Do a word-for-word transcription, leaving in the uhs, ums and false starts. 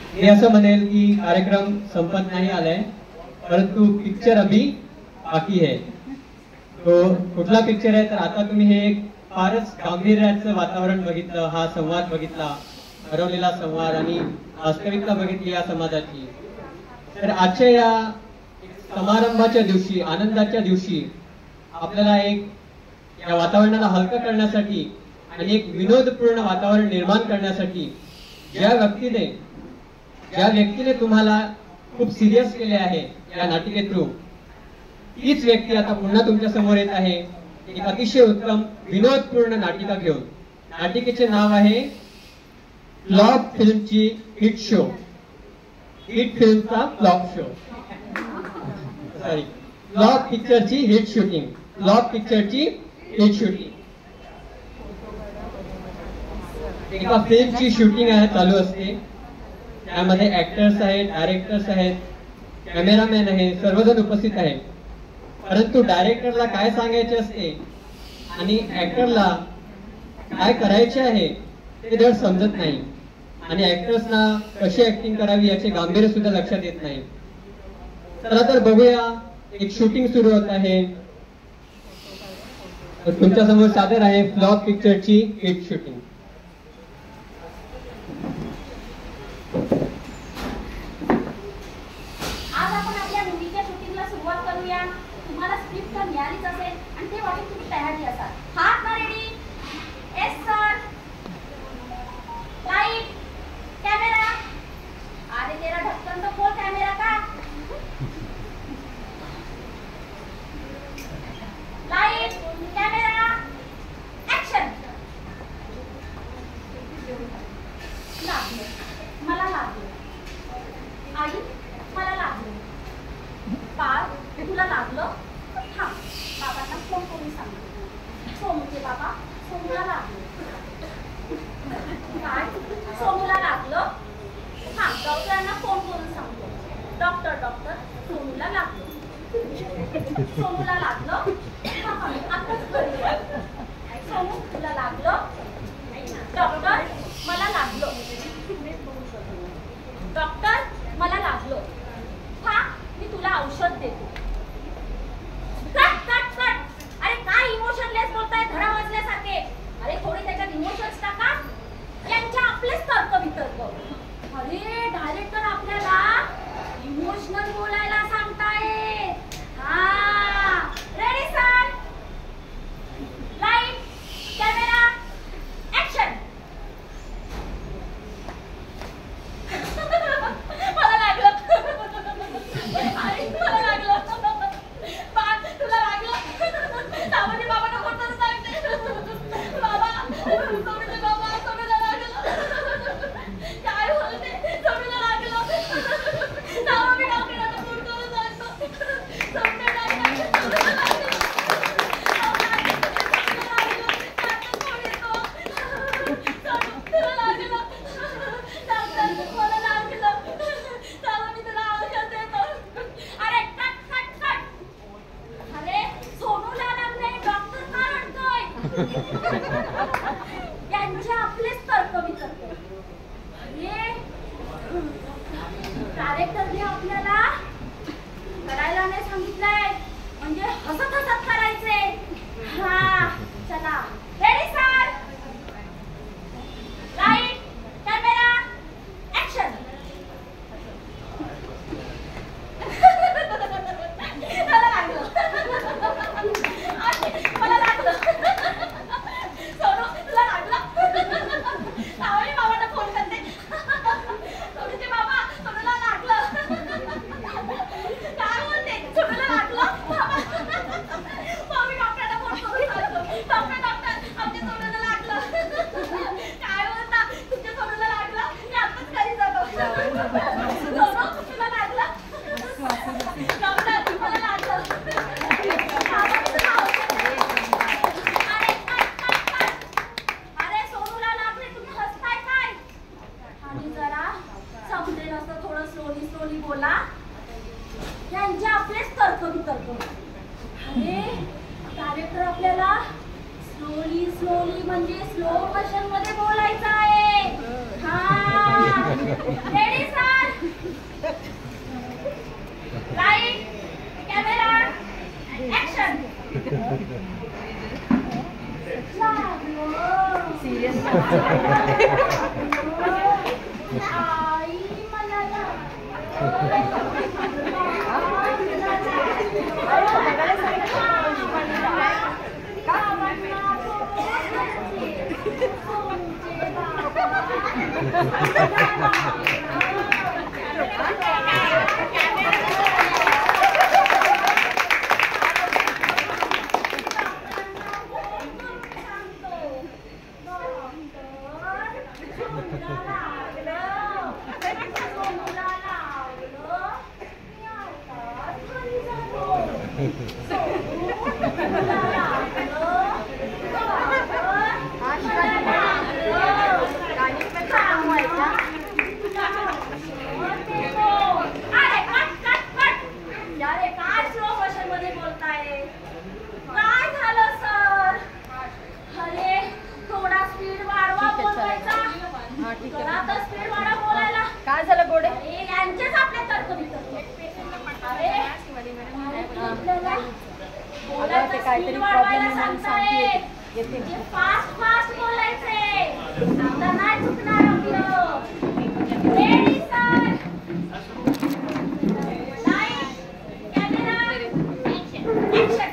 मी असं म्हणेल की कार्यक्रम संपत नाही आलाय, परंतु पिक्चर अभी बाकी आहे. तो कुठला पिक्चर आहे तर आता तुम्ही हे एक फारच गांभीर्याचं वातावरण बघितलं, हा संवाद बघितला, हरवलेला संवाद आणि वास्तविकता बघितली या समाजाची. तर आजच्या या समारंभाच्या दिवशी, आनंदाच्या दिवशी आपल्याला एक या वातावरणाला हलकं करण्यासाठी आणि एक विनोदपूर्ण वातावरण निर्माण करण्यासाठी ज्या व्यक्तीने ज्या व्यक्तीने तुम्हाला खूप सिरियस केले आहे या नाटिके थ्रू, तीच व्यक्ती आता पुन्हा तुमच्या समोर येत आहे एक अतिशय उत्तम विनोदपूर्ण नाटिका घेऊन. नाटिकेचे नाव आहे फ्लॉप फिल्मची हिट शो. हिट फिल्मचा फ्लॉप शो सॉरी फ्लॉप पिक्चरची हिट शूटिंग. फ्लॉप पिक्चरची हिट शूटिंग. एका फिल्मची शूटिंग आहे चालू असते. त्यामध्ये ऍक्टर्स आहेत, डायरेक्टर्स आहेत, कॅमेरामॅन आहे, सर्वजण उपस्थित आहेत. परंतु डायरेक्टरला काय सांगायचे असते आणि ऍक्टरला काय करायचे आहे ते धड समजत नाही आणि ऍक्टर्सना कशी ऍक्टिंग करावी याचे गांभीर्य सुद्धा लक्षात येत नाही. चला तर बघूया, एक शूटिंग सुरू होत आहे. तुमच्या समोर सादर आहे फ्लॉप पिक्चरची हिट शूटिंग. आज आपण आपल्या मूवीच्या शूटिंगला सुरुवात करूया. तुम्हाला स्क्रिप्ट तर मिळालीच असेल आणि ते वाटून तुम्ही तयारी असाल. हात ना ready? Yes sir. Light, camera. अरे तेरा ढक्कन तो खोल कैमरा का. Light, camera, action. लागलं, मला लागलं. आई, मला लागलं. बाळ, तुला लागलं? थांब, बाबांना फोन करून सांग. सोमूचे बाबा, सोमूला लागलं. काय? सोमूला लागलं? थांब, डॉक्टरांना फोन करून सांगतो. डॉक्टर डॉक्टर सोमूला लागलं. सोमूला लागलं? आताच करूया. सोमू, तुला लागलं? डॉक्टर, मला लागलं. डॉक्टर, मला लागलं. हा, मी तुला औषध देतो. Cut cut cut. अरे काय इमोशनलेस बोलताय धडा वाजल्यासारखे. अरे थोडी त्याच्यात इमोशन्स टाका. यांच्या आपलेच तर्क वितर्क. अरे डायरेक्टर आपल्याला इमोशनल बोलायला सांगताय. हा, ready sir. Light, camera, action. मला लागलं. अरे मला लागलं. बाळ, तुला लागलं? सावंती बाबांना फोन करून सांगते. बाबा, सोनूचे बाबा, सोनूला लागलं. काय बोलते? सोनूला लागलं. सावंती डॉक्टरांना फोन करून सांगतो. सोनूला लागलं. सोनूला लागलं. फोन येतो. सोनू, तुला लागलं. डॉक्टर, मला लागलं. सावंती तुला औषध देतो. अरे कट कट कट. अरे सोनूला लागलंय, डॉक्टर का रडतोय? यांचे आपलेच तर्क वितर्क. अरे डायरेक्टरने आपल्याला करायला नाही सांगितलंय, म्हणजे हसत हसत करायचे. हा, चला ready sir. Light, camera, action. मला लागलं. मला लागलं. सोनू, तुला लागलं? सावळी बाबांना फोन करते. सोनूचे बाबा, सोनूला लागलं. काय बोलते? सोनूला लागलं? मम्मी डॉक्टरला फोन करून सांगतो. डॉक्टर डॉक्टर आमच्या सोनूला लागलं. काय बोलता? तुमच्या सोनूला लागलं? मी आताच घरी जातो. सोनू, तुला लागलं? डॉक्टर, मला लागलं. अरे सोनूला लागले, तुम्ही हसताय काय? आणि जरा समजेल असं थोडं स्लोली स्लोली बोला. यांचे आपलेच तर्क वितर्क. अरे डायरेक्टर आपल्याला स्लोली स्लोली म्हणजे स्लो मोशन मध्ये बोलायचं आहे. हा, रेडी सर. आई मला काय झालं गोडे? यांचेच आपले तर्क वितर्क. अरे ते काहीतरी प्रॉब्लेम म्हणून सांगते येते. फास्ट फास्ट बोलायचे. आता नाही चुकणार आपलं. Ready sir. Light camera action.